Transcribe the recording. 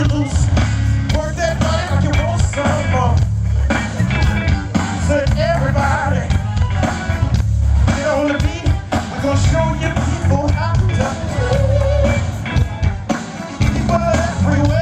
you loose. Work that money like you want some more. Said everybody, get on the beat. We're gonna show you people how to. People everywhere.